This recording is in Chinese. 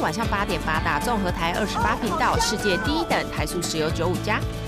晚上8点，8大综合台28频道，世界第一等台塑石油95+。